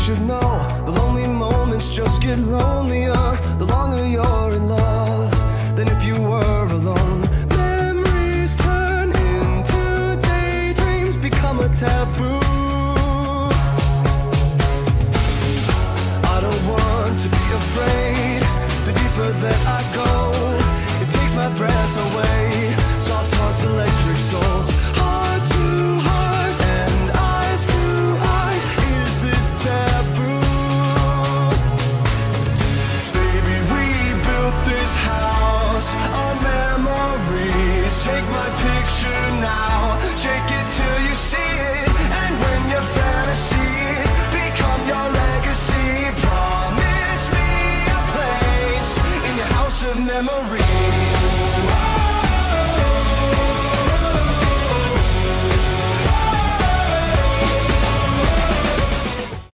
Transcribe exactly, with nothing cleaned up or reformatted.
should know, the lonely moments just get lonelier the longer you're in love than if you were alone. Memories turn into daydreams, become a taboo. I don't want to be afraid. The deeper that I go, it takes my breath away. Soft hearts, electric souls, heart to heart and eyes to eyes. Is this taboo? Baby, we built this house on memories. Take my picture now, shake it till you see it. And when your fantasies become your legacy, promise me a place in your house of memories.